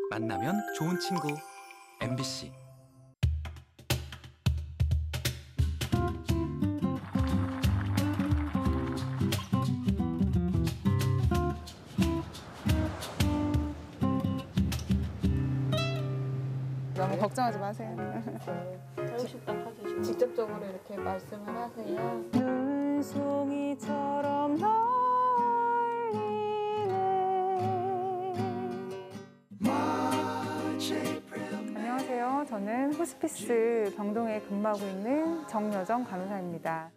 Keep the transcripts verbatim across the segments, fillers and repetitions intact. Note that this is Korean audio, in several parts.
만나면 좋은 친구 엠비씨. 너무 걱정하지 마세요. 자유식당 가서 직접적으로 이렇게 말씀을 하세요. 눈송이처럼 안녕하세요. 저는 호스피스 병동에 근무하고 있는 정여정 간호사입니다.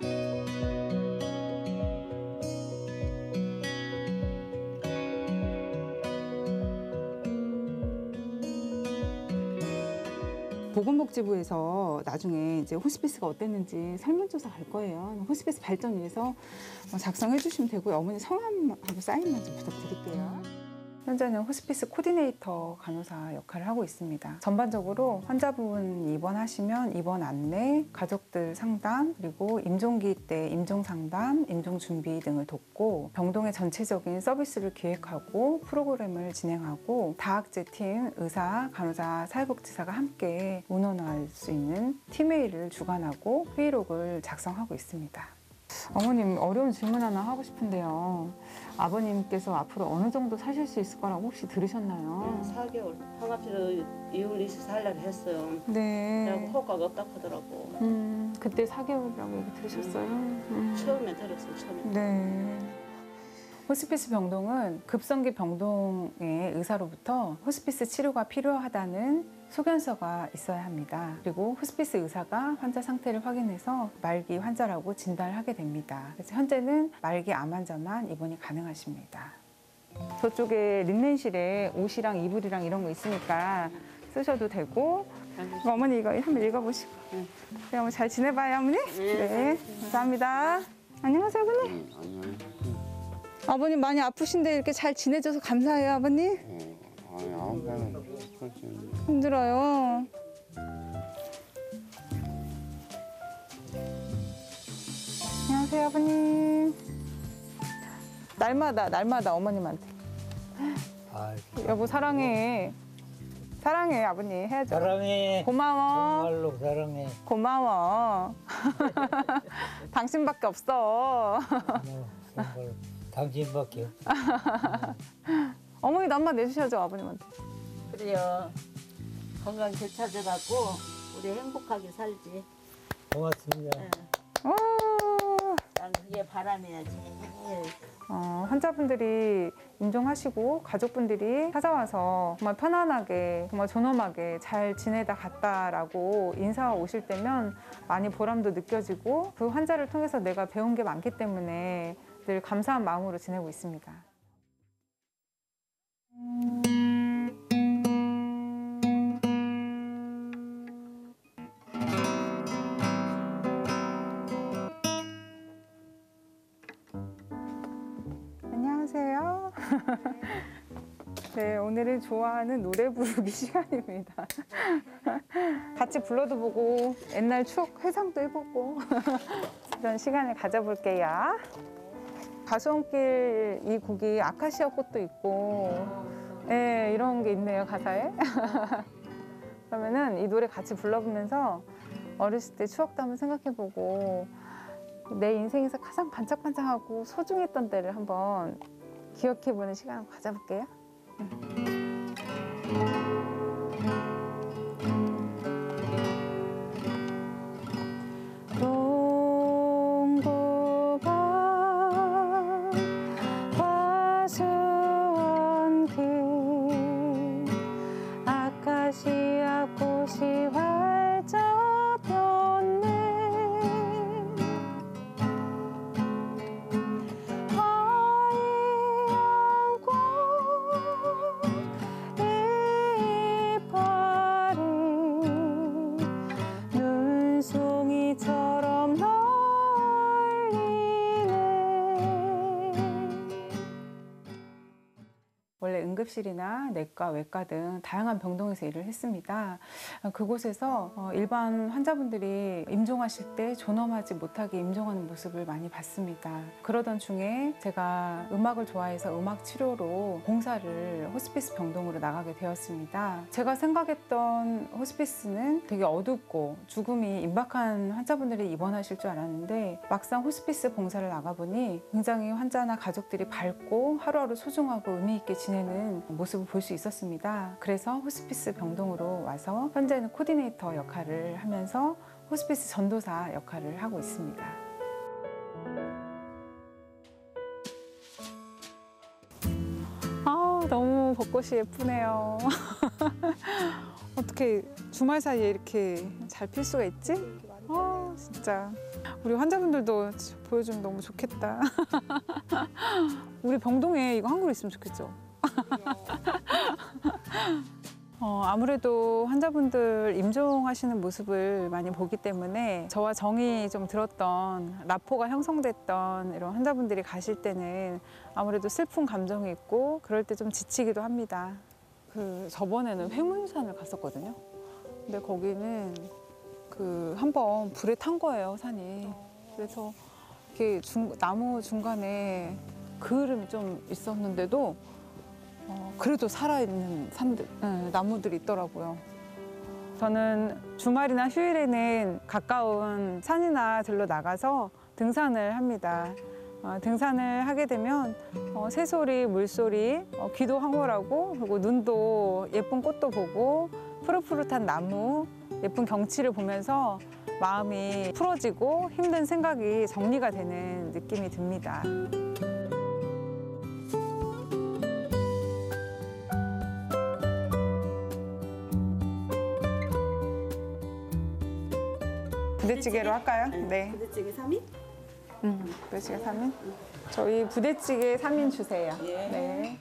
보건복지부에서 나중에 이제 호스피스가 어땠는지 설문조사 갈 거예요. 호스피스 발전 위해서 작성해 주시면 되고요. 어머니 성함하고 사인만 좀 부탁드릴게요. 현재는 호스피스 코디네이터 간호사 역할을 하고 있습니다. 전반적으로 환자분 입원하시면 입원 안내, 가족들 상담, 그리고 임종기 때 임종 상담, 임종 준비 등을 돕고 병동의 전체적인 서비스를 기획하고 프로그램을 진행하고 다학제 팀, 의사, 간호사, 사회복지사가 함께 운원할 수 있는 팀회의를 주관하고 회의록을 작성하고 있습니다. 어머님, 어려운 질문 하나 하고 싶은데요. 아버님께서 앞으로 어느 정도 사실 수 있을 거라고 혹시 들으셨나요? 사 개월 항암치료 이월 이십사일 날 했어요. 네. 그래고 효과가 없다고 하더라고. 음, 그때 사 개월이라고 얘기 들으셨어요? 음. 처음에 들었어요. 처음에. 네. 호스피스 병동은 급성기 병동의 의사로부터 호스피스 치료가 필요하다는 소견서가 있어야 합니다. 그리고 호스피스 의사가 환자 상태를 확인해서 말기 환자라고 진단을 하게 됩니다. 그래서 현재는 말기 암 환자만 입원이 가능하십니다. 저쪽에 린넨실에 옷이랑 이불이랑 이런 거 있으니까 쓰셔도 되고, 어머니 이거 한번 읽어보시고. 네. 네, 어머니 잘 지내봐요, 어머니. 네, 감사합니다. 안녕하세요, 어머니. 응, 안녕. 아버님 많이 아프신데 이렇게 잘 지내줘서 감사해요, 아버님. 어, 아니, 아무거나 그렇지. 힘들어요. 안녕하세요, 아버님. 날마다, 날마다 어머님한테. 아, 여보, 사랑해. 사랑해, 아버님. 해야죠. 사랑해. 고마워. 정말로 사랑해. 고마워. 당신밖에 없어. 뭐, 정말 당신밖에 없어. 어머니도 한번 내주셔야죠, 아버님한테. 그래요. 건강 되찾아갖고 우리 행복하게 살지. 고맙습니다. 네. 오. 난 그게 바람이야 제일. 어, 환자분들이 임종하시고 가족분들이 찾아와서 정말 편안하게 정말 존엄하게 잘 지내다 갔다라고 인사 오실 때면 많이 보람도 느껴지고 그 환자를 통해서 내가 배운 게 많기 때문에 늘 감사한 마음으로 지내고 있습니다. 안녕하세요. 네, 오늘은 좋아하는 노래 부르기 시간입니다. 같이 불러도 보고 옛날 추억 회상도 해보고 그런 시간을 가져볼게요. 가수원길 이 곡이 아카시아 꽃도 있고 네, 이런 게 있네요, 가사에. 그러면은 이 노래 같이 불러보면서 어렸을 때 추억도 한번 생각해보고 내 인생에서 가장 반짝반짝하고 소중했던 때를 한번 기억해보는 시간 한번 가져볼게요. 동고방 과수원길 아카시아 꽃이 활짝 폈네. 아이 안고 응급실이나 내과, 외과 등 다양한 병동에서 일을 했습니다. 그곳에서 일반 환자분들이 임종하실 때 존엄하지 못하게 임종하는 모습을 많이 봤습니다. 그러던 중에 제가 음악을 좋아해서 음악 치료로 봉사를 호스피스 병동으로 나가게 되었습니다. 제가 생각했던 호스피스는 되게 어둡고 죽음이 임박한 환자분들이 입원하실 줄 알았는데 막상 호스피스 봉사를 나가보니 굉장히 환자나 가족들이 밝고 하루하루 소중하고 의미 있게 지내는 모습을 볼 수 있었습니다. 그래서 호스피스 병동으로 와서 현재는 코디네이터 역할을 하면서 호스피스 전도사 역할을 하고 있습니다. 아, 너무 벚꽃이 예쁘네요. 어떻게 주말 사이에 이렇게 잘 필 수가 있지? 아, 진짜 우리 환자분들도 보여주면 너무 좋겠다. 우리 병동에 이거 한 그루 있으면 좋겠죠? 어, 아무래도 환자분들 임종하시는 모습을 많이 보기 때문에 저와 정이 좀 들었던, 라포가 형성됐던 이런 환자분들이 가실 때는 아무래도 슬픈 감정이 있고 그럴 때 좀 지치기도 합니다. 그 저번에는 회문산을 갔었거든요. 근데 거기는 그 한번 불에 탄 거예요, 산이. 그래서 이렇게 중, 나무 중간에 그을음이 좀 있었는데도 어, 그래도 살아있는 산들, 네, 나무들이 있더라고요. 저는 주말이나 휴일에는 가까운 산이나 들로 나가서 등산을 합니다. 어, 등산을 하게 되면 어, 새소리, 물소리, 어, 귀도 황홀하고 그리고 눈도 예쁜 꽃도 보고 푸릇푸릇한 나무, 예쁜 경치를 보면서 마음이 풀어지고 힘든 생각이 정리가 되는 느낌이 듭니다. 부대찌개로 할까요? 네. 부대찌개 삼 인? 음, 부대찌개 삼 인? 저희 부대찌개 삼 인 주세요. 예. 네.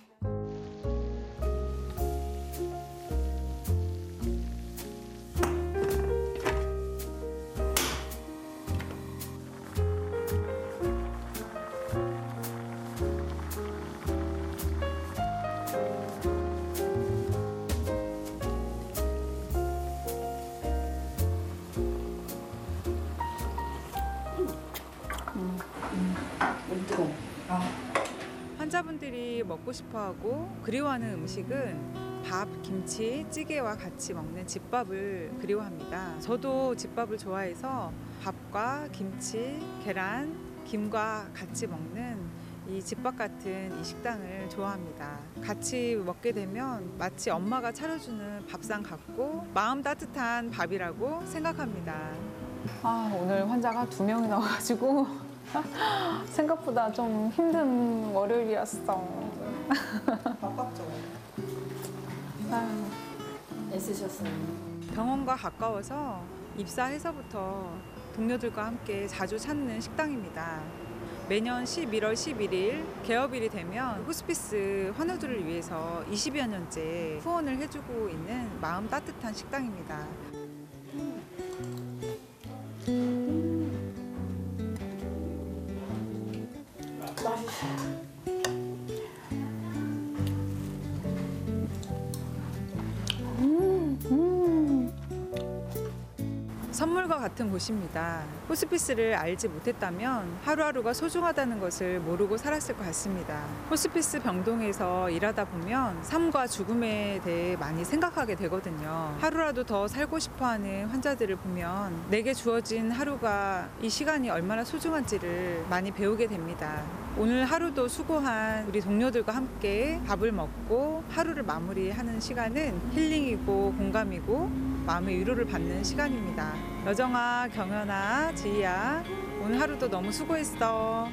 환자분들이 먹고 싶어하고 그리워하는 음식은 밥, 김치, 찌개와 같이 먹는 집밥을 그리워합니다. 저도 집밥을 좋아해서 밥과 김치, 계란, 김과 같이 먹는 이 집밥 같은 이 식당을 좋아합니다. 같이 먹게 되면 마치 엄마가 차려주는 밥상 같고 마음 따뜻한 밥이라고 생각합니다. 아, 오늘 환자가 두 명이 나와가지고 생각보다 좀 힘든 월요일이었어. 바빴죠? 애쓰셨어요. 병원과 가까워서 입사해서부터 동료들과 함께 자주 찾는 식당입니다. 매년 십일월 십일일 개업일이 되면 호스피스 환우들을 위해서 이십여 년째 후원을 해주고 있는 마음 따뜻한 식당입니다. 음, 음. 선물과 같은 곳입니다. 호스피스를 알지 못했다면 하루하루가 소중하다는 것을 모르고 살았을 것 같습니다. 호스피스 병동에서 일하다 보면 삶과 죽음에 대해 많이 생각하게 되거든요. 하루라도 더 살고 싶어하는 환자들을 보면 내게 주어진 하루가, 이 시간이 얼마나 소중한지를 많이 배우게 됩니다. 오늘 하루도 수고한 우리 동료들과 함께 밥을 먹고 하루를 마무리하는 시간은 힐링이고 공감이고 마음의 위로를 받는 시간입니다. 여정아, 경연아, 지희야, 오늘 하루도 너무 수고했어.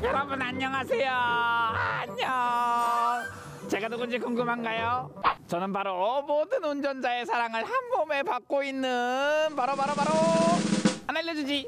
여러분 안녕하세요. 안녕. 제가 누군지 궁금한가요? 저는 바로 모든 운전자의 사랑을 한 몸에 받고 있는 바로 바로 바로 안 알려주지.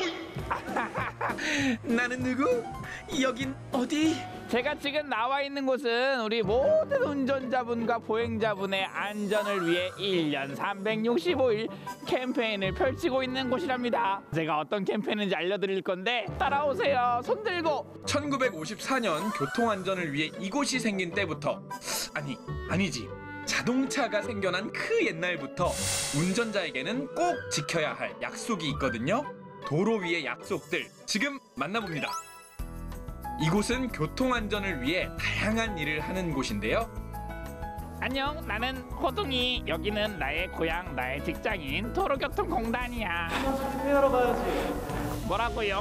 나는 누구? 여긴 어디? 제가 지금 나와 있는 곳은 우리 모든 운전자분과 보행자분의 안전을 위해 일 년 삼백육십오 일 캠페인을 펼치고 있는 곳이랍니다. 제가 어떤 캠페인인지 알려드릴 건데 따라오세요. 손 들고. 천구백오십사 년 교통안전을 위해 이곳이 생긴 때부터, 아니 아니지, 자동차가 생겨난 그 옛날부터 운전자에게는 꼭 지켜야 할 약속이 있거든요. 도로 위의 약속들 지금 만나봅니다. 이곳은 교통안전을 위해 다양한 일을 하는 곳인데요. 안녕, 나는 호둥이. 여기는 나의 고향, 나의 직장인 도로교통공단이야. 회하러 가야지. 뭐라고요?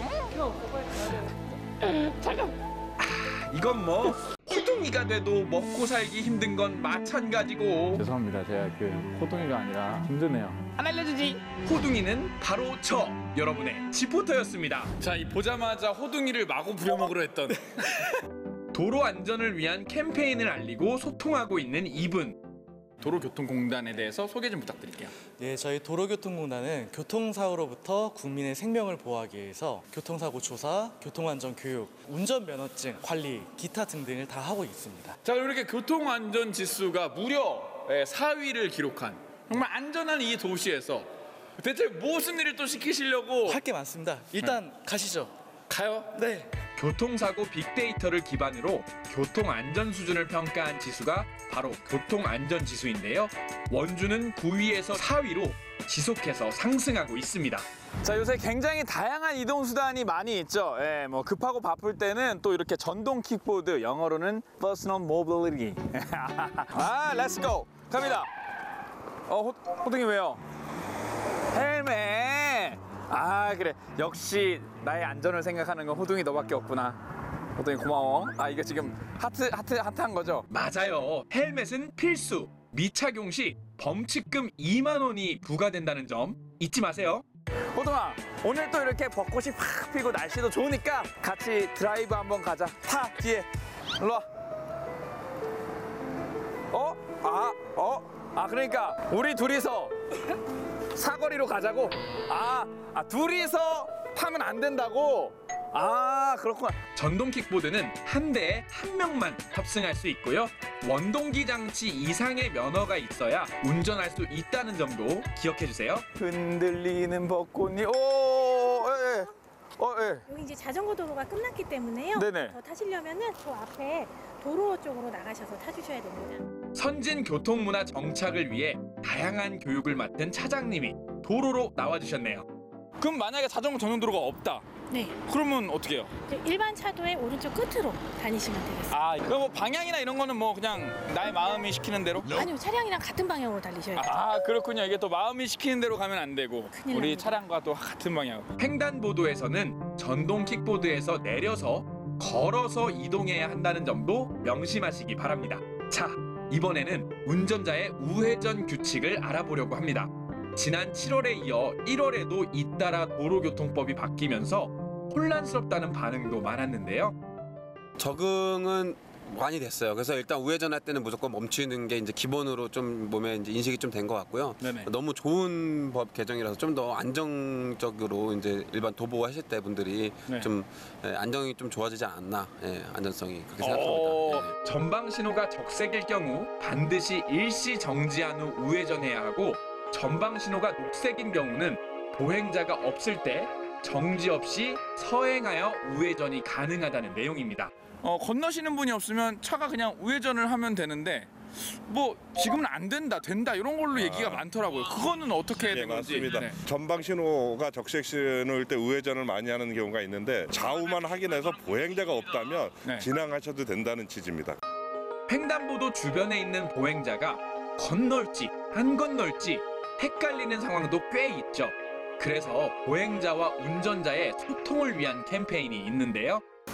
잠깐. 아, 이건 뭐 호둥이가 돼도 먹고 살기 힘든 건 마찬가지고. 죄송합니다. 제가 그 호동이가 아니라 힘드네요. 안 알려주지. 호둥이는 바로 저 여러분의 지포터였습니다. 자, 이 보자마자 호둥이를 마구 부려먹으려 했던 도로 안전을 위한 캠페인을 알리고 소통하고 있는 이분. 도로교통공단에 대해서 소개 좀 부탁드릴게요. 네, 저희 도로교통공단은 교통사고로부터 국민의 생명을 보호하기 위해서 교통사고 조사, 교통안전 교육, 운전면허증 관리, 기타 등등을 다 하고 있습니다. 자, 그럼 이렇게 교통안전 지수가 무려 사 위를 기록한 정말 안전한 이 도시에서 대체 무슨 일을 또 시키시려고? 할 게 많습니다. 일단 네. 가시죠. 가요? 네. 교통사고 빅데이터를 기반으로 교통안전 수준을 평가한 지수가 바로 교통안전지수인데요. 원주는 구 위에서 사 위로 지속해서 상승하고 있습니다. 자, 요새 굉장히 다양한 이동 수단이 많이 있죠. 예, 뭐 급하고 바쁠 때는 또 이렇게 전동 킥보드, 영어로는 Personal Mobility. 아, Let's go. 갑니다. 어, 호, 호등이 왜요? 헬멧. 아, 그래. 역시 나의 안전을 생각하는 건 호둥이 너밖에 없구나. 호둥이 고마워. 아, 이거 지금 하트 하트 하트한 거죠? 맞아요. 헬멧은 필수. 미착용 시 범칙금 이만 원이 부과된다는 점 잊지 마세요. 호둥아, 오늘 또 이렇게 벚꽃이 팍 피고 날씨도 좋으니까 같이 드라이브 한번 가자. 타, 뒤에. 일로 와. 어? 아, 어? 아, 그러니까 우리 둘이서 사거리로 가자고? 아, 아 둘이서 타면 안 된다고? 아, 그렇구나. 전동 킥보드는 한 대에 한 명만 탑승할 수 있고요. 원동기 장치 이상의 면허가 있어야 운전할 수 있다는 점도 기억해 주세요. 흔들리는 벚꽃이 오, 예, 예. 어, 예. 여기 이제 자전거 도로가 끝났기 때문에요. 네네. 더 타시려면은 저 앞에 도로 쪽으로 나가셔서 타주셔야 됩니다. 선진 교통문화 정착을 위해 다양한 교육을 맡은 차장님이 도로로 나와주셨네요. 그럼 만약에 자전거 전용 도로가 없다. 네. 그러면 어떻게 해요? 일반 차도의 오른쪽 끝으로 다니시면 되겠습니다. 아, 그럼 뭐 방향이나 이런 거는 뭐 그냥 나의 마음이 시키는 대로? 아니요, 차량이랑 같은 방향으로 달리셔야 돼요. 아, 그렇군요. 이게 또 마음이 시키는 대로 가면 안 되고 큰일 우리 납니다. 차량과 또 같은 방향. 횡단보도에서는 전동 킥보드에서 내려서 걸어서 이동해야 한다는 점도 명심하시기 바랍니다. 자, 이번에는 운전자의 우회전 규칙을 알아보려고 합니다. 지난 칠월에 이어 일월에도 잇따라 도로교통법이 바뀌면서 혼란스럽다는 반응도 많았는데요. 적응은 많이 됐어요. 그래서 일단 우회전할 때는 무조건 멈추는 게 이제 기본으로 좀 몸에 이제 인식이 좀 된 것 같고요. 네네. 너무 좋은 법 개정이라서 좀 더 안정적으로 이제 일반 도보 하실 때 분들이 네. 좀 예, 안정이 좀 좋아지지 않았나, 예, 안전성이 그렇게 어, 생각합니다. 예. 전방 신호가 적색일 경우 반드시 일시 정지한 후 우회전해야 하고, 전방 신호가 녹색인 경우는 보행자가 없을 때 정지 없이 서행하여 우회전이 가능하다는 내용입니다. 어, 건너시는 분이 없으면 차가 그냥 우회전을 하면 되는데 뭐 지금은 안 된다, 된다 이런 걸로 얘기가 많더라고요. 그거는 어떻게 네, 된 건지. 맞습니다. 네. 전방 신호가 적색 신호일 때 우회전을 많이 하는 경우가 있는데 좌우만 확인해서 보행자가 없다면 네. 진행하셔도 된다는 취지입니다. 횡단보도 주변에 있는 보행자가 건널지 안 건널지 헷갈리는 상황도 꽤 있죠. 그래서 보행자와 운전자의 소통을 위한 캠페인이 있는데요.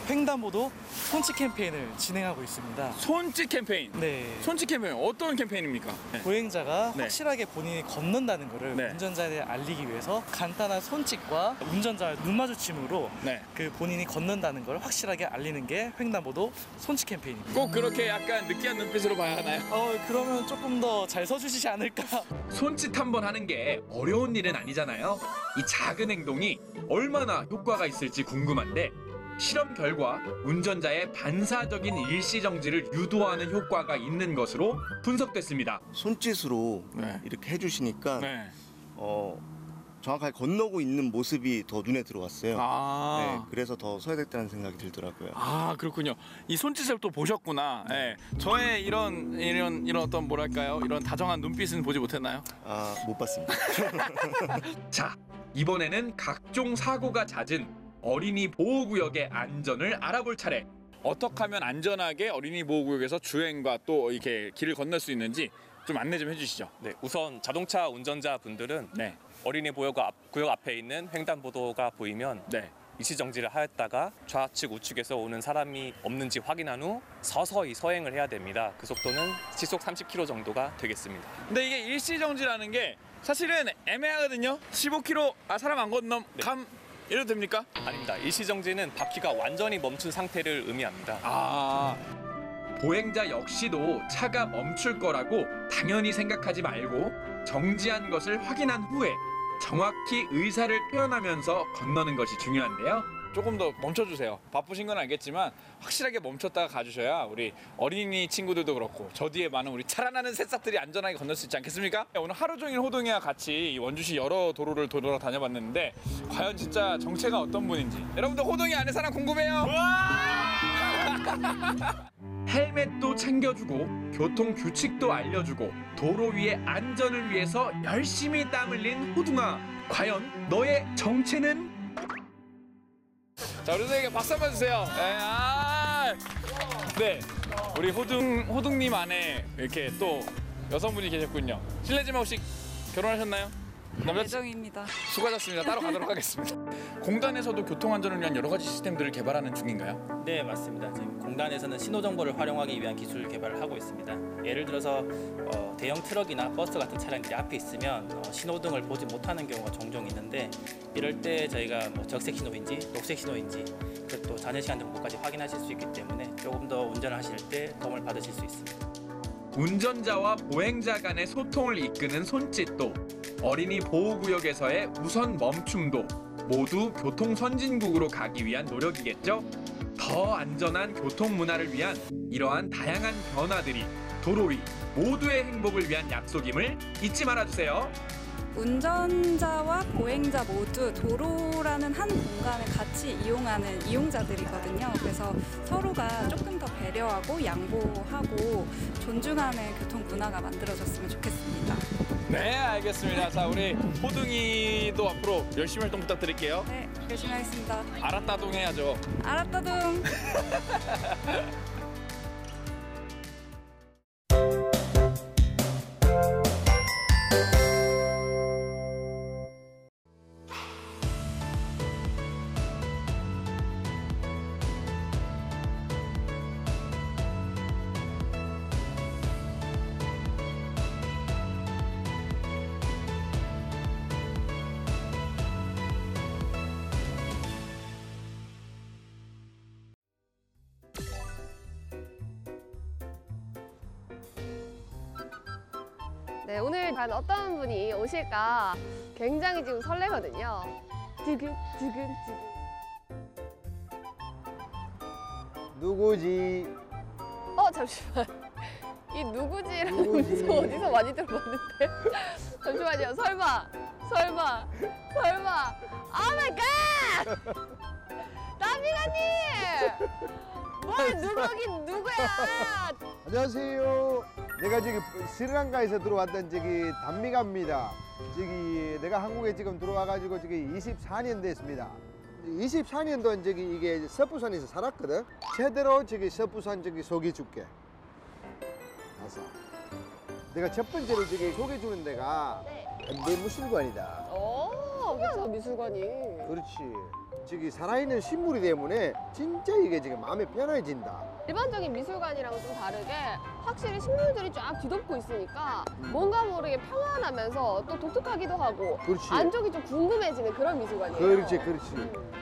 횡단보도 손짓 캠페인을 진행하고 있습니다. 손짓 캠페인. 네. 손짓 캠페인 어떤 캠페인입니까? 네. 보행자가 네. 확실하게 본인이 건넌다는 것을 네. 운전자에 알리기 위해서 간단한 손짓과 운전자의 눈 마주침으로 네. 그 본인이 건넌다는 걸 확실하게 알리는 게 횡단보도 손짓 캠페인입니다. 꼭 그렇게 약간 느끼한 눈빛으로 봐야 하나요? 어, 그러면 조금 더 잘 서주시지 않을까? 손짓 한 번 하는 게 어려운 일은 아니잖아요. 이 작은 행동이 얼마나 효과가 있을지 궁금한데 실험 결과 운전자의 반사적인 일시정지를 유도하는 효과가 있는 것으로 분석됐습니다. 손짓으로 네. 이렇게 해주시니까 네. 어, 정확하게 건너고 있는 모습이 더 눈에 들어왔어요. 아. 네, 그래서 더 서야 됐다는 생각이 들더라고요. 아 그렇군요. 이 손짓을 또 보셨구나. 네. 저의 이런 이런 이런 어떤 뭐랄까요? 이런 다정한 눈빛은 보지 못했나요? 아, 못 봤습니다. 자, 이번에는 각종 사고가 잦은 어린이 보호구역의 안전을 알아볼 차례. 어떻게 하면 안전하게 어린이 보호구역에서 주행과 또 이렇게 길을 건널 수 있는지 좀 안내 좀 해주시죠. 네, 우선 자동차 운전자분들은 네. 어린이 보호구역, 앞, 구역 앞에 있는 횡단보도가 보이면 네. 일시정지를 하였다가 좌측 우측에서 오는 사람이 없는지 확인한 후 서서히 서행을 해야 됩니다. 그 속도는 시속 삼십 킬로미터 정도가 되겠습니다. 근데 이게 일시정지라는 게 사실은 애매하거든요. 십오 킬로미터 아 사람 안 건넘 네. 감 이래도 됩니까? 아닙니다. 일시정지는 바퀴가 완전히 멈춘 상태를 의미합니다. 아 보행자 역시도 차가 멈출 거라고 당연히 생각하지 말고 정지한 것을 확인한 후에 정확히 의사를 표현하면서 건너는 것이 중요한데요. 조금 더 멈춰주세요. 바쁘신 건 알겠지만 확실하게 멈췄다가 가주셔야 우리 어린이 친구들도 그렇고 저 뒤에 많은 우리 자라나는 새싹들이 안전하게 건널 수 있지 않겠습니까? 오늘 하루 종일 호동이와 같이 원주시 여러 도로를 돌아다녀봤는데 과연 진짜 정체가 어떤 분인지 여러분들 호동이 아는 사람 궁금해요? 헬멧도 챙겨주고 교통 규칙도 알려주고 도로 위의 안전을 위해서 열심히 땀 흘린 호둥아, 과연 너의 정체는? 자, 우리 선생님께 박수 한번 주세요. 네, 아, 네, 우리 호둥 호둥님 안에 이렇게 또 여성분이 계셨군요. 실례지만 혹시 결혼하셨나요? 남자 예정입니다. 수고하셨습니다. 따로 가도록 하겠습니다. 공단에서도 교통안전을 위한 여러 가지 시스템들을 개발하는 중인가요? 네, 맞습니다. 지금 공단에서는 신호 정보를 활용하기 위한 기술 개발을 하고 있습니다. 예를 들어서 어, 대형 트럭이나 버스 같은 차량들이 앞에 있으면 어, 신호등을 보지 못하는 경우가 종종 있는데 이럴 때 저희가 뭐 적색 신호인지 녹색 신호인지 또 잔해 시간 정보까지 확인하실 수 있기 때문에 조금 더 운전을 하실 때 도움을 받으실 수 있습니다. 운전자와 보행자 간의 소통을 이끄는 손짓도 어린이 보호구역에서의 우선 멈춤도 모두 교통 선진국으로 가기 위한 노력이겠죠? 더 안전한 교통 문화를 위한 이러한 다양한 변화들이 도로 위 모두의 행복을 위한 약속임을 잊지 말아주세요. 운전자와 보행자 모두 도로라는 한 공간을 같이 이용하는 이용자들이거든요. 그래서 서로가 조금 더 배려하고 양보하고 존중하는 교통 문화가 만들어졌으면 좋겠습니다. 네, 알겠습니다. 자, 우리 호둥이도 앞으로 열심히 활동 부탁드릴게요. 네, 열심히 하겠습니다. 알았다동 해야죠. 알았다동. 네, 오늘 과연 어떤 분이 오실까 굉장히 지금 설레거든요. 두근 두근 두근. 누구지? 어 잠시만. 이 누구지라는 누구지? 문서 어디서 많이 들어봤는데. 잠시만요. 설마 설마 설마. 오 마이 갓! 나비가님! 뭘 누구긴 누구야? 안녕하세요. 내가 저기 스리랑카에서 들어왔던 저기 단미가입니다. 저기 내가 한국에 지금 들어와가지고 저기 이십사 년 됐습니다. 이십사 년 동안 저기 이게 서부산에서 살았거든. 제대로 저기 서부산 저기 소개해줄게. 가서. 내가 첫 번째로 저기 소개해주는 데가 현대미술관이다. 오, 그쵸 미술관이. 그렇지. 저기 살아있는 식물이 때문에 진짜 이게 지금 마음이 편해진다. 일반적인 미술관이랑은 좀 다르게 확실히 식물들이 쫙 뒤덮고 있으니까 뭔가 모르게 평안하면서 또 독특하기도 하고 그렇지. 안쪽이 좀 궁금해지는 그런 미술관이에요. 그렇지, 그렇지.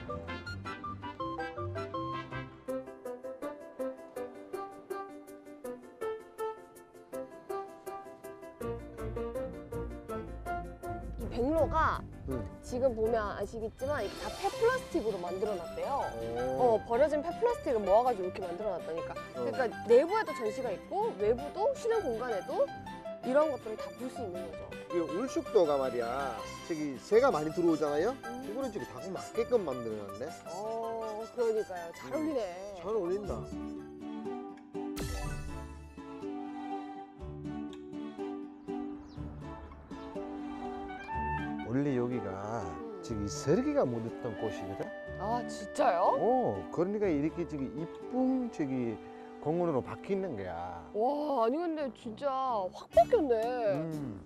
이 백로가 응. 지금 보면 아시겠지만 이게 다 폐플라스틱으로 만들어놨대요. 어, 버려진 폐플라스틱을 모아가지고 이렇게 만들어놨다니까. 그러니까 내부에도 전시가 있고 외부도 쉬는 공간에도 이런 것들을 다 볼 수 있는 거죠. 이 울숙도가 말이야. 저기 새가 많이 들어오잖아요. 이거는 저기 닭 맞게끔 만들어놨네. 어, 그러니까요. 잘 어울리네. 잘 어울린다. 원래 여기가 저기 설기가 묻었던 곳이거든. 아, 진짜요? 어, 그러니까 이렇게 저기 이쁜 저기 공원으로 바뀌는 거야. 와, 아니 근데 진짜 확 바뀌었네. 음.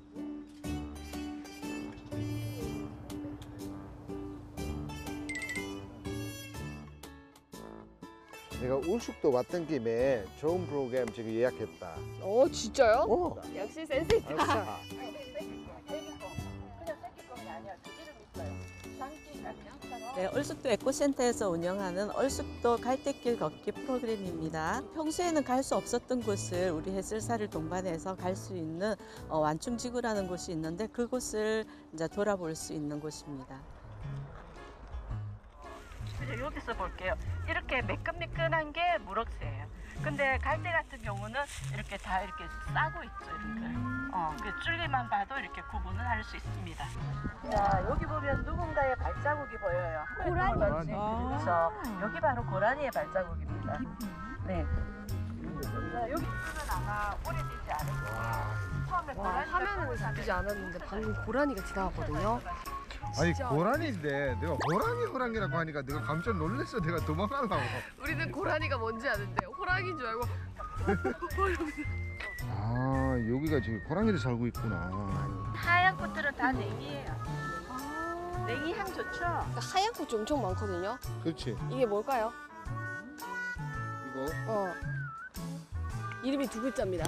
내가 울숙도 왔던 김에 좋은 프로그램 저기 예약했다. 어, 진짜요? 어. 역시 센스 있다. 알았어. 네, 얼숙도 에코센터에서 운영하는 얼숙도 갈대길 걷기 프로그램입니다. 평소에는 갈 수 없었던 곳을 우리 해설사를 동반해서 갈 수 있는 어, 완충지구라는 곳이 있는데 그곳을 이제 돌아볼 수 있는 곳입니다. 이제 여기서 볼게요. 이렇게 매끈매끈한 게 무럭새예요. 근데 갈대 같은 경우는 이렇게 다 이렇게 싸고 있죠, 이렇게. 어, 그 줄기만 봐도 이렇게 구분을 할 수 있습니다. 자, 여기 보면 누군가의 발자국이 보여요. 고라니. 그렇죠. 여기 바로 고라니의 발자국입니다. 네. 자, 여기 보면 아마 오래되지 않을 거예요. 처음에 와, 화면에는 잡히지 않았는데 방금 고라니가 지나갔거든요. 아니 고라니인데 내가 호랑이 호랑이라고 하니까 내가 깜짝 놀랐어. 내가 도망가려고. 우리는 고라니가 뭔지 아는데 호랑이인 줄 알고 아 여기가 지금 고랑이도 살고 있구나. 하얀 꽃들은 다 냉이에요. 냉이 향 좋죠? 하얀 꽃이 엄청 많거든요. 그렇지. 이게 뭘까요? 이거 어. 이름이 두 글자입니다.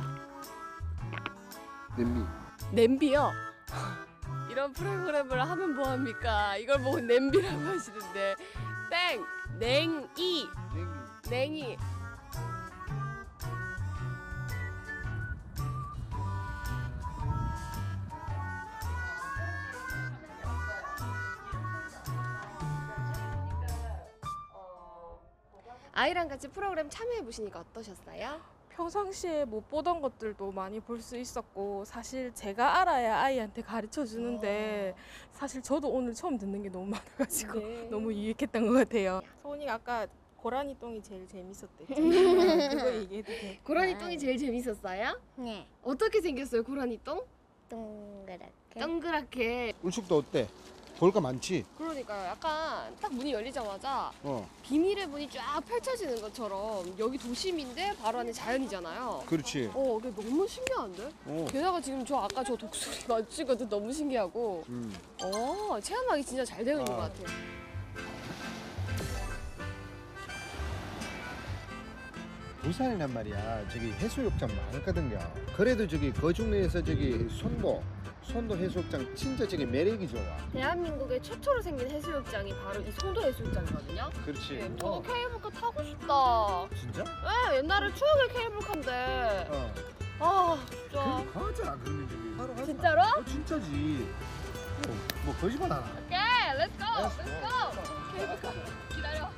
냄비. 냄비요? 이런 프로그램을 하면 뭐합니까? 이걸 보고 냄비라고 하시는데 땡! 냉이! 냉이! 아이랑 같이 프로그램 참여해 보시니까 어떠셨어요? 평상시에 못 보던 것들도 많이 볼 수 있었고 사실 제가 알아야 아이한테 가르쳐 주는데 사실 저도 오늘 처음 듣는 게 너무 많아가지고 네. 너무 유익했던 것 같아요. 소은이가 아까 고라니 똥이 제일 재밌었대. 그거 얘기해도 돼? 고라니 똥이 제일 재밌었어요? 네. 어떻게 생겼어요, 고라니 똥? 동그랗게. 동그랗게. 울숙도 어때? 볼 거 많지? 그러니까요. 약간 딱 문이 열리자마자 어. 비밀의 문이 쫙 펼쳐지는 것처럼 여기 도심인데 바로 안에 자연이잖아요. 그렇지. 어, 그게 너무 신기한데? 어. 게다가 지금 저 아까 저 독수리 맞춘 것도 너무 신기하고 음. 어, 체험하기 진짜 잘 되어 있는 아. 것 같아요. 부산이란 말이야. 저기 해수욕장 많거든요. 그래도 저기 그 중에서 저기 손도 손도 해수욕장 진짜 저기 매력이 좋아. 대한민국의 최초로 생긴 해수욕장이 바로 이 송도 해수욕장이거든요. 그렇지. 네, 저도 케이블카 타고 싶다. 진짜? 네, 옛날에 추억의 케이블카인데. 어. 아, 진짜. 그럼 가자. 그러면 저기. 바로 가자. 진짜로? 어, 진짜지. 뭐, 뭐 거짓말 안 하. 오케이, 렛츠고! 렛츠고! 케이블카 기다려.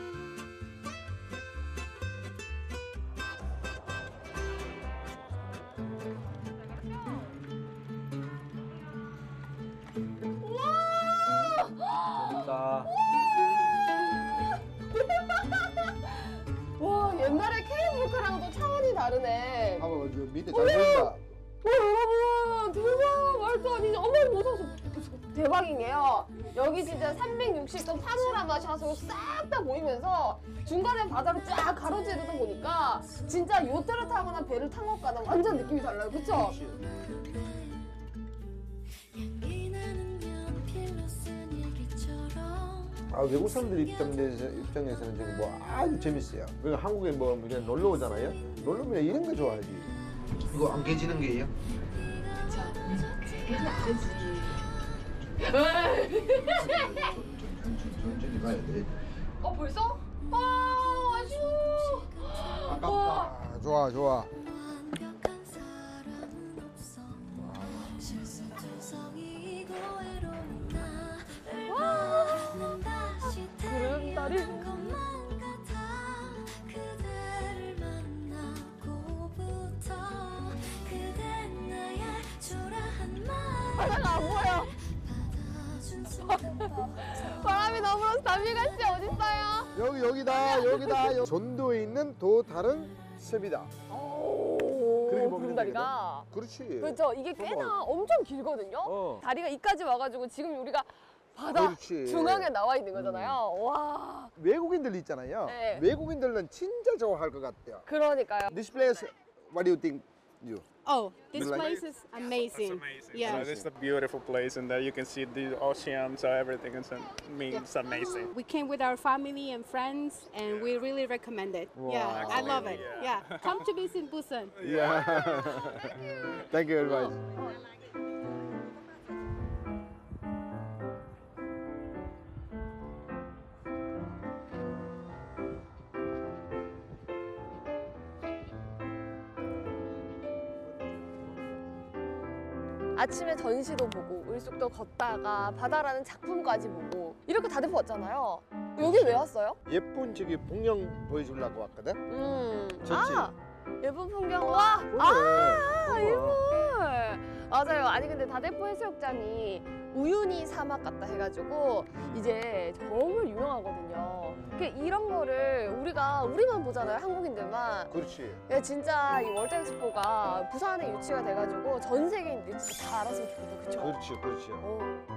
재밌다. 와, 옛날에 케이블카랑도 차원이 다르네. 봐봐, 저 밑에 잘 보인다. 와, 여러분, 대박! 말도 아니지. 어머, 무서워서. 대박인 게요. 여기 진짜 삼백육십 도 파노라마 샷으로 싹 다 보이면서 중간에 바다로 쫙 가로지르다 보니까 진짜 요트를 타거나 배를 탄 것과는 완전 느낌이 달라요. 그쵸? 아, 외국 사람들 입장에서, 입장에서는 지금 뭐 아주 재밌어요. 그러니까 한국에 뭐 그냥 놀러 오잖아요. 놀러 오면 이런 거 좋아하지. 이거 안 깨지는 게예요? 그쵸. 깨지면 안 되지. 천천히 가야 돼. 어 벌써? 와 아쉬워. 아깝다. 좋아 좋아. 구름다리. 바다가 안 보여. 바람이 너무 담비가 씨 어딨어요? 여기 여기다 여기다 전도에 있는 또 다른 습이다. 그렇게 보면 구름다리가. 그렇지. 그렇죠. 이게 꽤나 엄청 길거든요. 어. 다리가 이까지 와가지고 지금 우리가 바다 그렇지. 중앙에 나와 있는 거잖아요. 음. 와. 외국인들 있잖아요. 네. 외국인들은 진짜 좋아할 것 같아요. 그러니까요. This place, what do you think? You? Oh, this You like place is amazing. Yeah. So it's a beautiful place, and there you can see the ocean, so everything is means amazing. We came with our family and friends, and we really recommend it. Yeah, Wow. I love it. Yeah, come to visit Busan. Yeah. Thank you very much. 아침에 전시도 보고 을숙도 걷다가 바다라는 작품까지 보고 이렇게 다대포 왔잖아요. 여기 왜 왔어요? 예쁜 저기 풍경 보여주려고 왔거든. 음. 좋지? 아 예쁜 풍경. 와. 그래. 아 이물. 맞아요. 아니 근데 다대포 해수욕장이 우유니 사막 같다 해가지고 이제 정말 유명하거든요. 그 이런 거를 우리가 우리만 보잖아요. 한국인들만. 그렇지. 야, 진짜 이 월드엑스포가 부산에 유치가 돼가지고 전 세계인들이 진짜 다 알았으면 좋겠다. 그쵸? 그렇지, 그렇지. 어.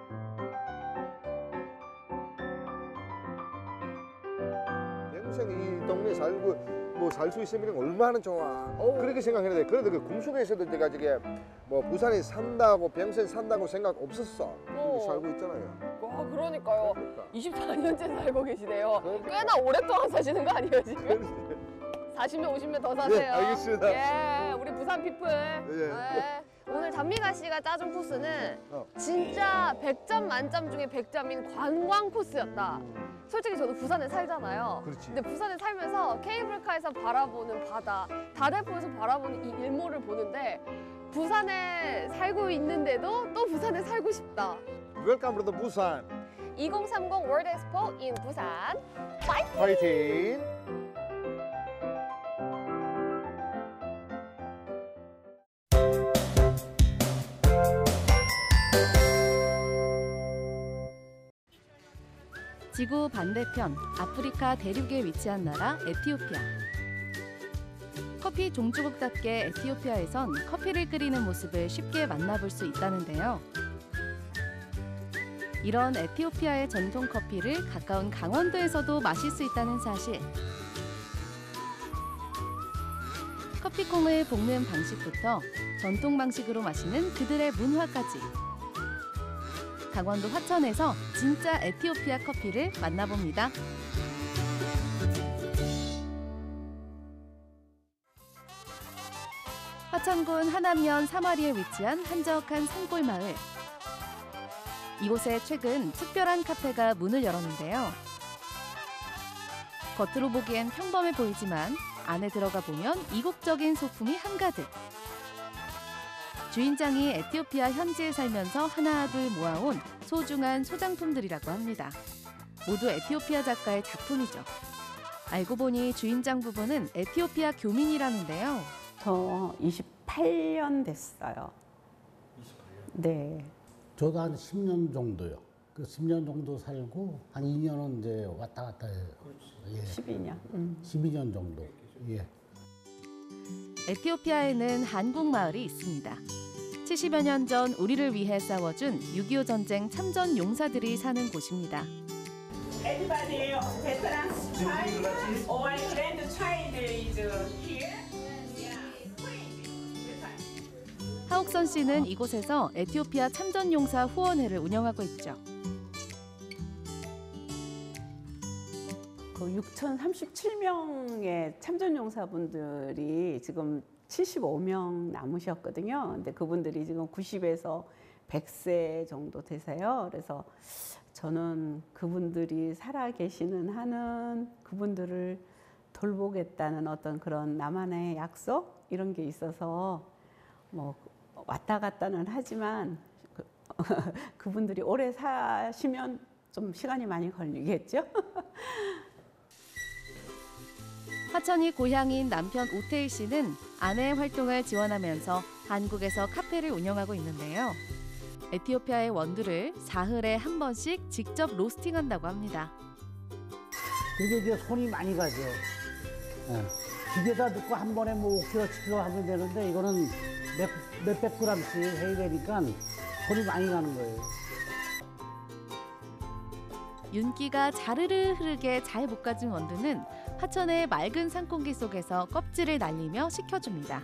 평생 이 동네 살고 뭐 살 수 있으면 얼마나 좋아. 그렇게 생각했는데 그래도 그 꿈속에서도 내가 저게 뭐 부산에 산다고 평생 산다고 생각 없었어. 여기 살고 있잖아요. 와 그러니까요. 이십사 년째 살고 계시네요. 꽤나 오랫동안 사시는 거 아니에요 지금? 사십 년, 오십 년 더 사세요. 네, 알겠습니다. 예, 우리 부산 피플. 예. 오늘 단미가 씨가 짜준 코스는 어. 진짜 백 점 만점 중에 백 점인 관광 코스였다. 솔직히 저도 부산에 살잖아요. 그렇지. 근데 부산에 살면서 케이블카에서 바라보는 바다, 다대포에서 바라보는 이 일몰을 보는데 부산에 살고 있는데도 또 부산에 살고 싶다. Welcome to the Busan. 이천삼십 월드 엑스포 in 부산. 파이팅! 파이팅! 지구 반대편 아프리카 대륙에 위치한 나라 에티오피아. 커피 종주국답게 에티오피아에선 커피를 끓이는 모습을 쉽게 만나볼 수 있다는데요. 이런 에티오피아의 전통 커피를 가까운 강원도에서도 마실 수 있다는 사실. 커피콩을 볶는 방식부터 전통 방식으로 마시는 그들의 문화까지. 강원도 화천에서 진짜 에티오피아 커피를 만나봅니다. 화천군 하남면 사마리에 위치한 한적한 산골 마을. 이곳에 최근 특별한 카페가 문을 열었는데요. 겉으로 보기엔 평범해 보이지만 안에 들어가 보면 이국적인 소품이 한가득. 주인장이 에티오피아 현지에 살면서 하나둘 모아온 소중한 소장품들이라고 합니다. 모두 에티오피아 작가의 작품이죠. 알고 보니 주인장 부부는 에티오피아 교민이라는데요. 저 이십팔 년 됐어요. 네. 저도 한 십 년 정도요. 그 십 년 정도 살고 한 이 년은 이제 왔다 갔다 해요. 예. 십이 년. 음. 십이 년 정도. 예. 에티오피아에는 한국 마을이 있습니다. 칠십여 년 전 우리를 위해 싸워준 육이오 전쟁 참전 용사들이 사는 곳입니다. Everybody, veterans child or grandchild is here. 하옥선 씨는 이곳에서 에티오피아 참전 용사 후원회를 운영하고 있죠. 그 육천삼십칠 명의 참전용사분들이 지금 칠십오 명 남으셨거든요. 근데 그분들이 지금 구십에서 백 세 정도 되세요. 그래서 저는 그분들이 살아 계시는 한은 그분들을 돌보겠다는 어떤 그런 나만의 약속 이런 게 있어서 뭐 왔다 갔다는 하지만 그, 그분들이 오래 사시면 좀 시간이 많이 걸리겠죠. 화천이 고향인 남편 오태일 씨는 아내의 활동을 지원하면서 한국에서 카페를 운영하고 있는데요. 에티오피아의 원두를 사흘에 한 번씩 직접 로스팅한다고 합니다. 그게 이제 손이 많이 가죠. 예. 기계다 넣고 한 번에 뭐 오 킬로그램, 칠 킬로그램 하면 되는데 이거는 몇, 몇백 그램씩 해야 되니까 손이 많이 가는 거예요. 윤기가 자르르 흐르게 잘 볶아진 원두는 화천의 맑은 산공기 속에서 껍질을 날리며 식혀줍니다.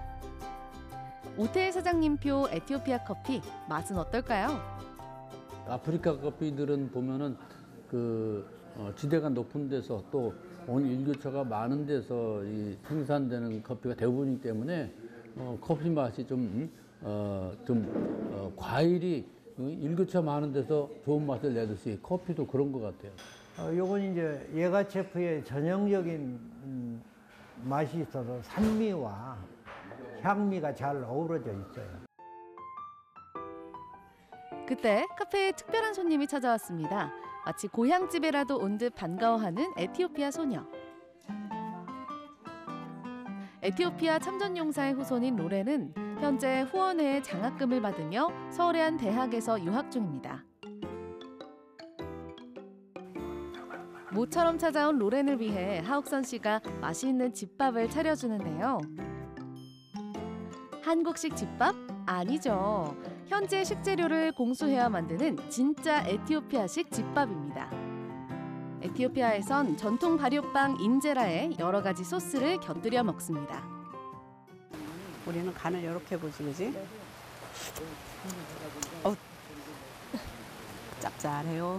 오태일 사장님표 에티오피아 커피 맛은 어떨까요? 아프리카 커피들은 보면은 그 어, 지대가 높은 데서 또 온 일교차가 많은 데서 이 생산되는 커피가 대부분이기 때문에 어, 커피 맛이 좀, 어, 좀 어, 과일이 일교차 많은 데서 좋은 맛을 내듯이 커피도 그런 것 같아요. 어, 요건 이제 예가체프의 전형적인 음, 맛이 있어서 산미와 향미가 잘 어우러져 있어요. 그때 카페에 특별한 손님이 찾아왔습니다. 마치 고향집에라도 온 듯 반가워하는 에티오피아 소녀. 에티오피아 참전용사의 후손인 로렌은 현재 후원회의 장학금을 받으며 서울의 한 대학에서 유학 중입니다. 모처럼 찾아온 로렌을 위해 하옥선 씨가 맛있는 집밥을 차려주는데요. 한국식 집밥? 아니죠. 현재 식재료를 공수해야 만드는 진짜 에티오피아식 집밥입니다. 에티오피아에선 전통 발효빵 인제라에 여러 가지 소스를 곁들여 먹습니다. 우리는 간을 이렇게 보지, 그지? 어, 짭짤해요.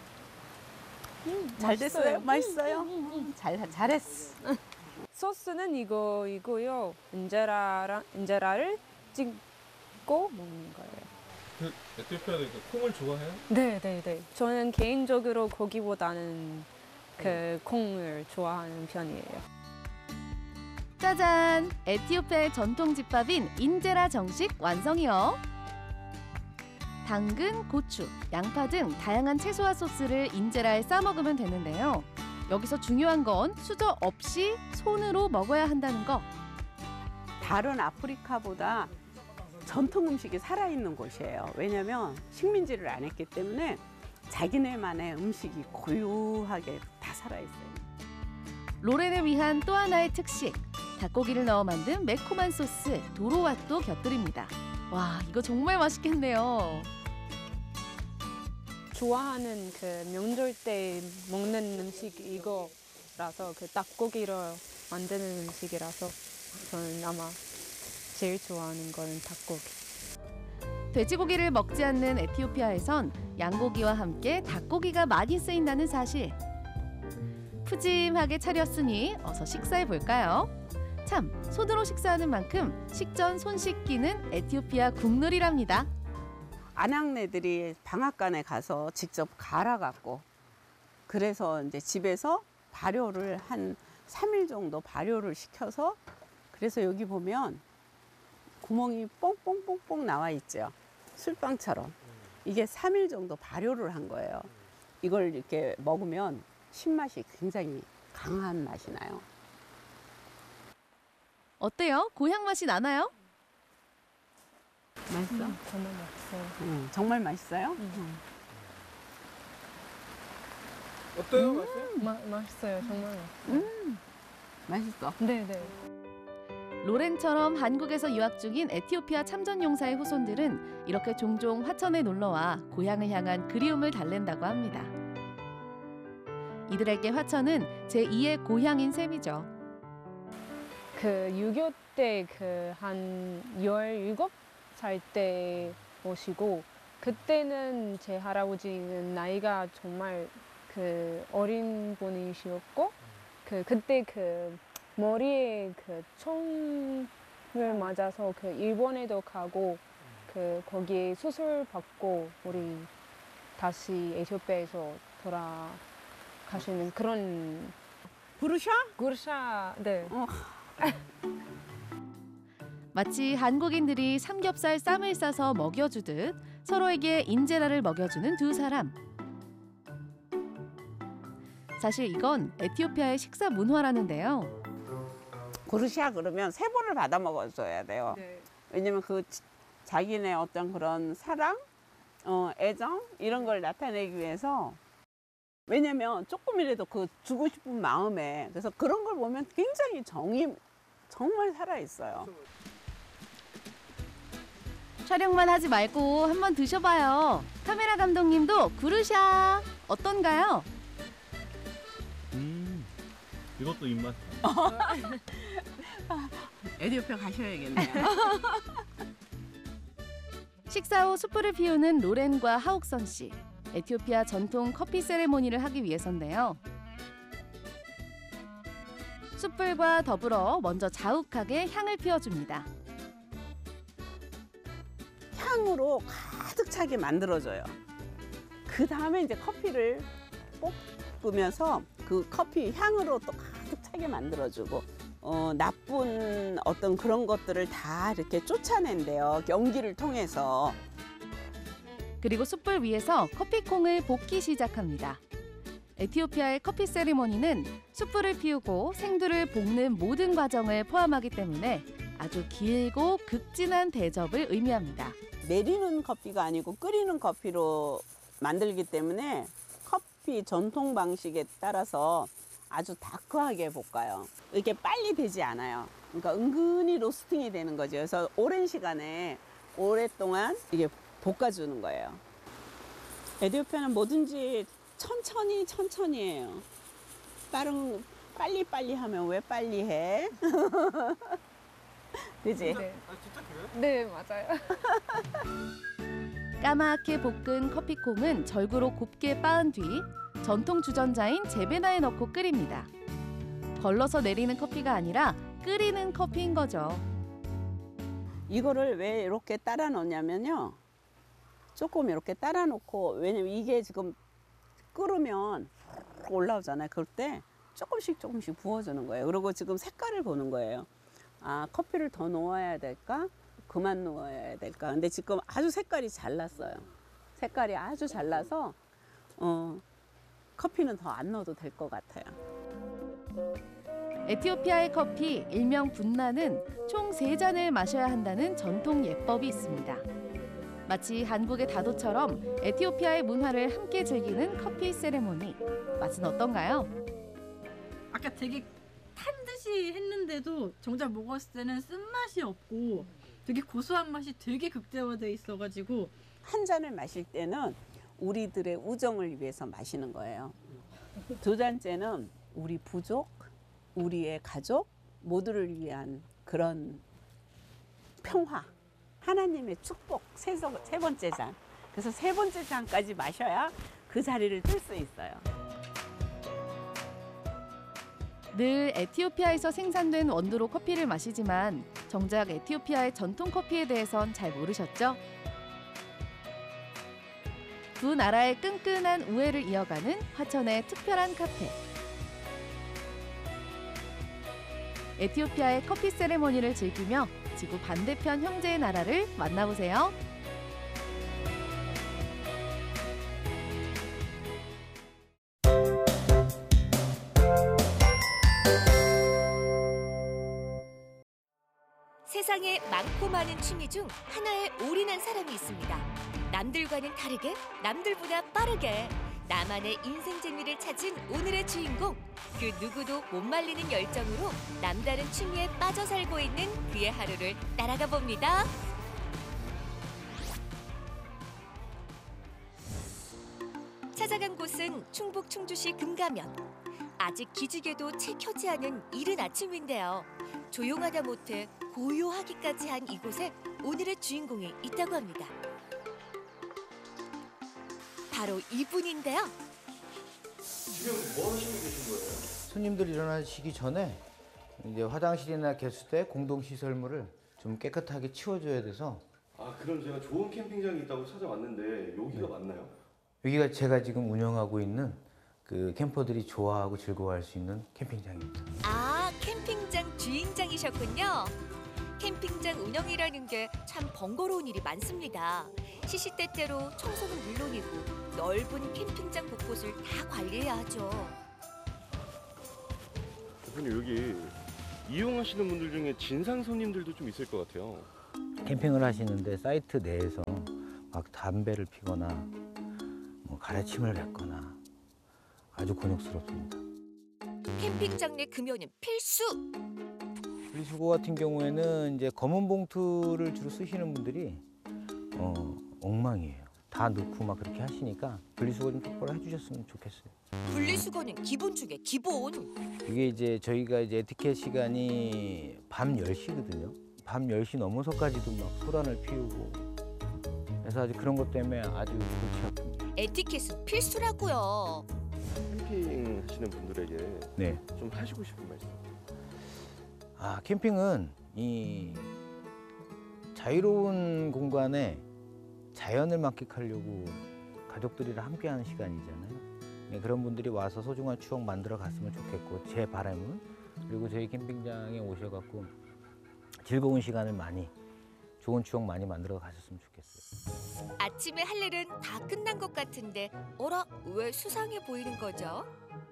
음, 잘 됐어요? 맛있어요? 음, 잘, 잘했어. 소스는 이거이고요. 인제라랑 인제라를 찍고 먹는 거예요. 그 에티오피아도 그 콩을 좋아해요? 네, 네, 네. 저는 개인적으로 고기보다는 그 콩을 좋아하는 편이에요. 짜잔! 에티오피아의 전통 집밥인 인제라 정식 완성이요. 당근, 고추, 양파 등 다양한 채소와 소스를 인제라에 싸 먹으면 되는데요. 여기서 중요한 건 수저 없이 손으로 먹어야 한다는 거. 다른 아프리카보다 전통 음식이 살아있는 곳이에요. 왜냐하면 식민지를 안 했기 때문에 자기네만의 음식이 고유하게 다 살아있어요. 로렌을 위한 또 하나의 특식. 닭고기를 넣어 만든 매콤한 소스 도로왓도 곁들입니다. 와, 이거 정말 맛있겠네요. 좋아하는 그 명절 때 먹는 음식 이거라서 그 닭고기를 만드는 음식이라서 저는 아마 제일 좋아하는 거는 닭고기. 돼지고기를 먹지 않는 에티오피아에선 양고기와 함께 닭고기가 많이 쓰인다는 사실. 푸짐하게 차렸으니 어서 식사해 볼까요? 참, 손으로 식사하는 만큼 식전 손 씻기는 에티오피아 국룰이랍니다. 아낙네들이 방앗간에 가서 직접 갈아갖고 그래서 이제 집에서 발효를 한 삼 일 정도 발효를 시켜서 그래서 여기 보면 구멍이 뽕뽕뽕뽕 나와 있죠. 술빵처럼. 이게 삼 일 정도 발효를 한 거예요. 이걸 이렇게 먹으면 신맛이 굉장히 강한 맛이 나요. 어때요? 고향 맛이 나나요? 맛있어? 음, 정말 맛있어요. 음, 정말 맛있어요? 음. 어때요? 음, 맛있어요? 마, 맛있어요. 정말 맛있어요. 음, 맛있어. 네, 네. 로렌처럼 한국에서 유학 중인 에티오피아 참전용사의 후손들은 이렇게 종종 화천에 놀러와 고향을 향한 그리움을 달랜다고 합니다. 이들에게 화천은 제이의 고향인 셈이죠. 그 유교 때 그 한 열일곱 살 때 오시고 그때는 제 할아버지는 나이가 정말 그 그 어린 분이셨고 그 그때 그 머리에 그 총을 맞아서 그 일본에도 가고 그 거기에 수술 받고 우리 다시 에티오피아에서 돌아가시는 그런 구르샤? 구르샤 네. 어. 마치 한국인들이 삼겹살 쌈을 싸서 먹여주듯 서로에게 인제라를 먹여주는 두 사람. 사실 이건 에티오피아의 식사 문화라는데요. 구르샤 그러면 세 번을 받아 먹어줘야 돼요. 네. 왜냐면 그 자기네 어떤 그런 사랑, 어, 애정 이런 걸 나타내기 위해서 왜냐면 조금이라도 그 주고 싶은 마음에 그래서 그런 걸 보면 굉장히 정이 정말 살아있어요. 촬영만 하지 말고 한번 드셔봐요. 카메라 감독님도 구르샤 어떤가요? 음, 이것도 입맛. 에티오피아 가셔야겠네요. 식사 후 숯불을 피우는 로렌과 하옥선 씨. 에티오피아 전통 커피 세레모니를 하기 위해서인데요. 숯불과 더불어 먼저 자욱하게 향을 피워줍니다. 향으로 가득 차게 만들어줘요. 그 다음에 이제 커피를 볶으면서 그 커피 향으로 또 가득 차게 만들어주고 어, 나쁜 어떤 그런 것들을 다 이렇게 쫓아낸대요. 연기를 통해서. 그리고 숯불 위에서 커피콩을 볶기 시작합니다. 에티오피아의 커피 세리머니는 숯불을 피우고 생두를 볶는 모든 과정을 포함하기 때문에 아주 길고 극진한 대접을 의미합니다. 내리는 커피가 아니고 끓이는 커피로 만들기 때문에 커피 전통 방식에 따라서 아주 다크하게 볶아요. 이렇게 빨리 되지 않아요. 그러니까 은근히 로스팅이 되는 거죠. 그래서 오랜 시간에 오랫동안 이게 볶아주는 거예요. 에티오피아는 뭐든지 천천히 천천히 해요. 빠른 빨리 빨리 하면 왜 빨리 해? 그지? 네. 아, 진짜 그래요? 네, 맞아요. 까맣게 볶은 커피콩은 절구로 곱게 빻은 뒤 전통 주전자인 제베나에 넣고 끓입니다. 걸러서 내리는 커피가 아니라 끓이는 커피인 거죠. 이거를 왜 이렇게 따라 놓냐면요. 조금 이렇게 따라 놓고 왜냐면 이게 지금 끓으면 올라오잖아요. 그럴 때 조금씩 조금씩 부어주는 거예요. 그리고 지금 색깔을 보는 거예요. 아, 커피를 더 넣어야 될까? 그만 넣어야 될까? 근데 지금 아주 색깔이 잘 났어요. 색깔이 아주 잘 나서 어, 커피는 더 안 넣어도 될 것 같아요. 에티오피아의 커피, 일명 분나는 총 세 잔을 마셔야 한다는 전통 예법이 있습니다. 마치 한국의 다도처럼 에티오피아의 문화를 함께 즐기는 커피 세레모니. 맛은 어떤가요? 아까 되게 탄 듯이 했는데도 정작 먹었을 때는 쓴맛이 없고 되게 고소한 맛이 되게 극대화돼 있어가지고 한 잔을 마실 때는 우리들의 우정을 위해서 마시는 거예요. 두 잔째는 우리 부족, 우리의 가족 모두를 위한 그런 평화, 하나님의 축복, 세, 세 번째 잔. 그래서 세 번째 잔까지 마셔야 그 자리를 뜰 수 있어요. 늘 에티오피아에서 생산된 원두로 커피를 마시지만 정작 에티오피아의 전통 커피에 대해선 잘 모르셨죠? 두 나라의 끈끈한 우애를 이어가는 화천의 특별한 카페. 에티오피아의 커피 세레모니를 즐기며 지구 반대편 형제의 나라를 만나보세요. 세상에 많고 많은 취미 중 하나에 올인한 사람이 있습니다. 남들과는 다르게, 남들보다 빠르게 나만의 인생 재미를 찾은 오늘의 주인공. 그 누구도 못 말리는 열정으로 남다른 취미에 빠져 살고 있는 그의 하루를 따라가 봅니다. 찾아간 곳은 충북 충주시 금가면. 아직 기지개도 채 켜지 않은 이른 아침인데요. 조용하다 못해 고요하기까지 한 이곳에 오늘의 주인공이 있다고 합니다. 바로 이분인데요. 지금 뭐 하시고 계신 거예요? 손님들 일어나시기 전에 이제 화장실이나 개수대 공동 시설물을 좀 깨끗하게 치워줘야 돼서. 아, 그럼 제가 좋은 캠핑장이 있다고 찾아왔는데 여기가 네. 맞나요? 여기가 제가 지금 운영하고 있는 그 캠퍼들이 좋아하고 즐거워할 수 있는 캠핑장입니다. 아, 캠핑장 주인장이셨군요. 캠핑장 운영이라는 게 참 번거로운 일이 많습니다. 시시때때로 청소는 물론이고 넓은 캠핑장 곳곳을 다 관리해야 하죠. 대표님, 여기 이용하시는 분들 중에 진상 손님들도 좀 있을 것 같아요. 캠핑을 하시는데 사이트 내에서 막 담배를 피거나 뭐 가래침을 뱉거나 아주 곤욕스럽습니다. 캠핑장 내 금연은 필수! 분리수거 같은 경우에는 이제 검은 봉투를 주로 쓰시는 분들이 어, 엉망이에요. 다 넣고 막 그렇게 하시니까 분리수거 좀 똑바로 해주셨으면 좋겠어요. 분리수거는 기본 중에 기본! 이게 이제 저희가 이제 에티켓 시간이 밤 열 시거든요. 밤 열 시 넘어서까지도 막 소란을 피우고 그래서 아주 그런 것 때문에 아주 골치 아픕니다. 에티켓은 필수라고요. 캠핑 하시는 분들에게 네. 좀 하시고 싶은 말씀. 아, 캠핑은 이 자유로운 공간에 자연을 만끽하려고 가족들이랑 함께하는 시간이잖아요. 네, 그런 분들이 와서 소중한 추억 만들어 갔으면 좋겠고 제 바람은 그리고 저희 캠핑장에 오셔갖고 즐거운 시간을 많이 좋은 추억 많이 만들어 가셨으면 좋겠어요. 아침에 할 일은 다 끝난 것 같은데 어라? 왜 수상해 보이는 거죠?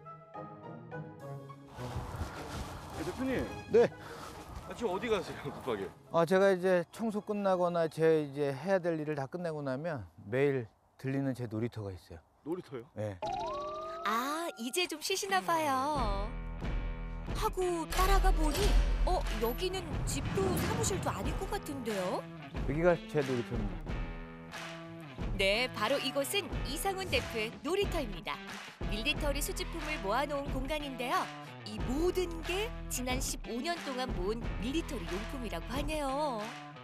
네, 대표님. 네. 아, 지금 어디 가세요, 급하게? 아, 제가 이제 청소 끝나거나 제 이제 해야 될 일을 다 끝내고 나면 매일 들리는 제 놀이터가 있어요. 놀이터요? 네. 아, 이제 좀 쉬시나 봐요. 하고 따라가 보니 어, 여기는 집도 사무실도 아닌 것 같은데요? 여기가 제 놀이터입니다. 네, 바로 이곳은 이상훈 대표의 놀이터입니다. 밀리터리 수집품을 모아놓은 공간인데요. 이 모든 게 지난 십오 년 동안 모은 밀리터리 용품이라고 하네요.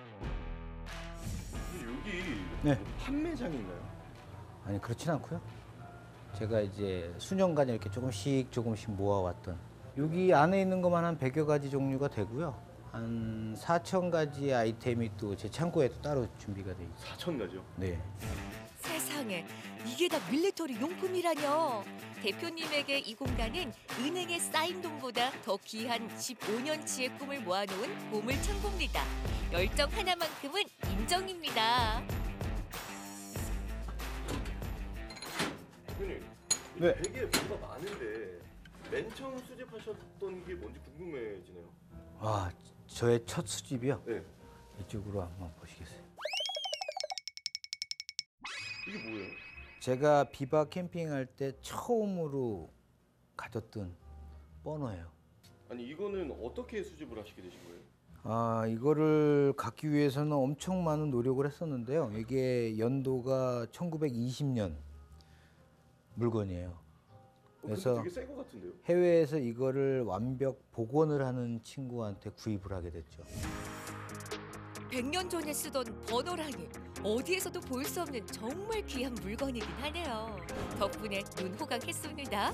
여기 네. 판매장인가요? 아니, 그렇진 않고요. 제가 이제 수년간 이렇게 조금씩 조금씩 모아왔던 여기 안에 있는 것만 한 백여 가지 종류가 되고요. 한 사천 가지 아이템이 또 제 창고에 또 따로 준비가 돼 있어요. 사천 가지요? 네. 세상에, 이게 다 밀리터리 용품이라뇨. 대표님에게 이 공간은 은행에 쌓인 돈보다 더 귀한 십오 년치의 꿈을 모아놓은 보물 창고입니다. 열정 하나만큼은 인정입니다. 대표님, 네. 되게 뭐가 많은데 맨 처음 수집하셨던 게 뭔지 궁금해지네요. 아, 저의 첫 수집이요? 네. 이쪽으로 한번 보시겠어요? 이게 뭐예요? 제가 비박 캠핑할 때 처음으로 가졌던 버너예요. 아니, 이거는 어떻게 수집을 하시게 되신 거예요? 아, 이거를 갖기 위해서는 엄청 많은 노력을 했었는데요. 이게 연도가 천구백이십 년 물건이에요. 어, 그래서 되게 새 거 같은데요? 해외에서 이거를 완벽 복원을 하는 친구한테 구입을 하게 됐죠. 백 년 전에 쓰던 버너라니 어디에서도 볼 수 없는 정말 귀한 물건이긴 하네요. 덕분에 눈 호강했습니다.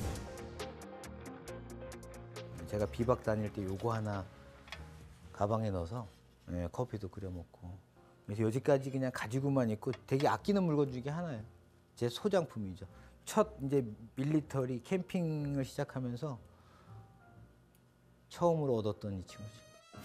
제가 비박 다닐 때 요거 하나 가방에 넣어서 예, 커피도 끓여 먹고 그래서 여지까지 그냥 가지고만 있고 되게 아끼는 물건 중에 하나예요. 제 소장품이죠. 첫 이제 밀리터리 캠핑을 시작하면서 처음으로 얻었던 이 친구죠.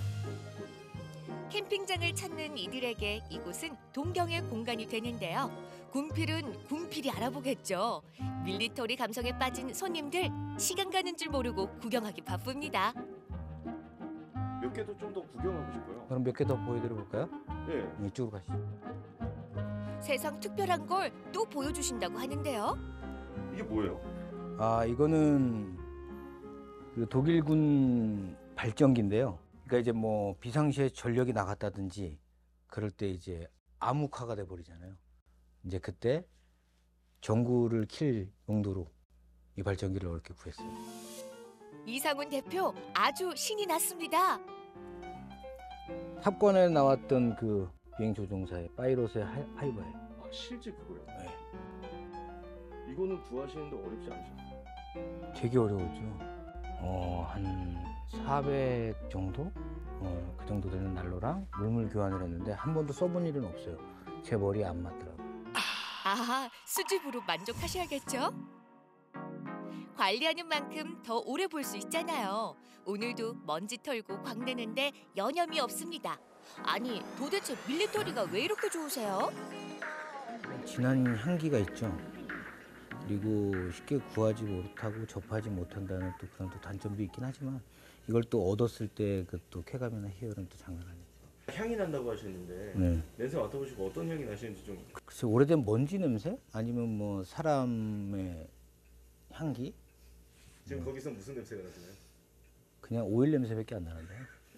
캠핑장을 찾는 이들에게 이곳은 동경의 공간이 되는데요. 군필은 군필이 알아보겠죠. 밀리터리 감성에 빠진 손님들 시간 가는 줄 모르고 구경하기 바쁩니다. 몇 개도 좀 더 구경하고 싶어요. 그럼 몇 개 더 보여드려 볼까요? 네. 이쪽으로 가시죠. 세상 특별한 걸 또 보여주신다고 하는데요. 이게 뭐예요? 아, 이거는 그 독일군 발전기인데요. 그러니까 이제 뭐 비상시에 전력이 나갔다든지 그럴 때 이제 암흑화가 돼 버리잖아요. 이제 그때 전구를 킬 용도로 이 발전기를 이렇게 구했어요. 이상훈 대표 아주 신이 났습니다. 탑건에 나왔던 그 비행 조종사의 파이롯의 하이버예요. 아, 실제 그거요? 네. 이거는 구하시는데 어렵지 않으셨어요? 되게 어려웠죠. 어, 한 사백 정도? 어, 그 정도 되는 난로랑 물물 교환을 했는데 한 번도 써본 일은 없어요. 제 머리에 안 맞더라고요. 아하, 수줍으로 만족하셔야겠죠? 관리하는 만큼 더 오래 볼 수 있잖아요. 오늘도 먼지 털고 광내는데 여념이 없습니다. 아니, 도대체 밀리터리가 왜 이렇게 좋으세요? 진한 향기가 있죠. 그리고 쉽게 구하지 못하고 접하지 못한다는 또 그런 또 단점도 있긴 하지만 이걸 또 얻었을 때 그 또 쾌감이나 희열은 또 장난 아니에요. 향이 난다고 하셨는데 네. 냄새 맡아보시고 어떤 향이 나시는지 좀. 글쎄 오래된 먼지 냄새? 아니면 뭐 사람의 향기? 지금 거기서 무슨 냄새가 나시나요? 그냥 오일 냄새밖에 안 나는데.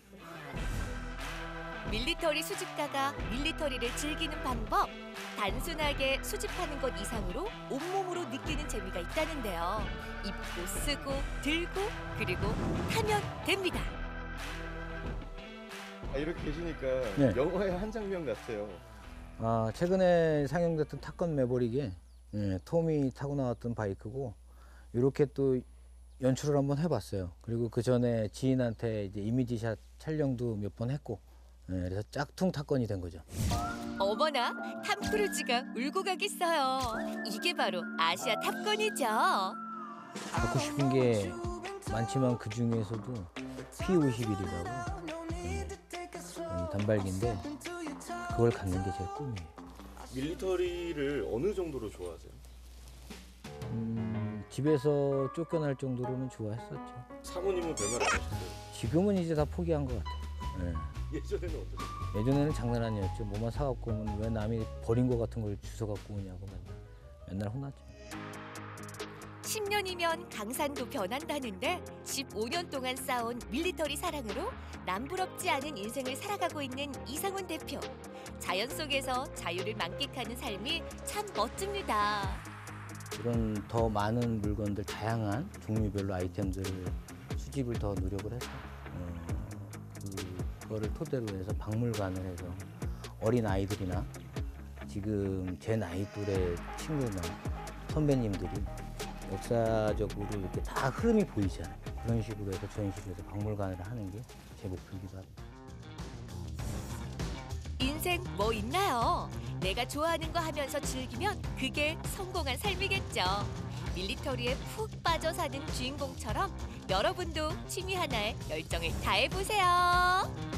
밀리터리 수집가가 밀리터리를 즐기는 방법. 단순하게 수집하는 것 이상으로 온몸으로 느끼는 재미가 있다는데요. 입고 쓰고 들고 그리고 타면 됩니다. 아, 이렇게 계시니까 네. 영화의 한 장면 같아요. 아, 최근에 상영됐던 탑건 매버릭에 예, 톰이 타고 나왔던 바이크고 이렇게 또 연출을 한번 해봤어요. 그리고 그 전에 지인한테 이제 이미지샷 촬영도 몇 번 했고 예, 그래서 짝퉁 탑건이 된 거죠. 어머나, 탐 크루즈가 울고 가겠어요. 이게 바로 아시아 탑건이죠. 갖고 싶은 게 많지만 그 중에서도 피 오십일이라고 예, 단발기인데 그걸 갖는 게 제 꿈이에요. 밀리터리를 어느 정도로 좋아하세요? 음, 집에서 쫓겨날 정도로는 좋아했었죠. 사모님은 별말 안 하셨어요? 지금은 이제 다 포기한 것 같아요. 예. 예전에는 어떠셨어요? 예전에는 장난 아니었죠. 뭐만 사갖고 오면 왜 남이 버린 거 같은 걸 주워 갖고 오냐고 맨날, 맨날 혼났죠. 십 년이면 강산도 변한다는데 십오 년 동안 쌓아온 밀리터리 사랑으로 남부럽지 않은 인생을 살아가고 있는 이상훈 대표. 자연 속에서 자유를 만끽하는 삶이 참 멋집니다. 이런 더 많은 물건들, 다양한 종류별로 아이템들을 수집을 더 노력을 해서 어, 그거를 토대로 해서 박물관을 해서 어린 아이들이나 지금 제 나이 또래 친구나 선배님들이 역사적으로 이렇게 다 흐름이 보이잖아요. 그런 식으로 해서 전시를 해서 박물관을 하는 게 제 목표이기도 합니다. 인생 뭐 있나요? 내가 좋아하는 거 하면서 즐기면 그게 성공한 삶이겠죠. 밀리터리에 푹 빠져 사는 주인공처럼 여러분도 취미 하나에 열정을 다해보세요.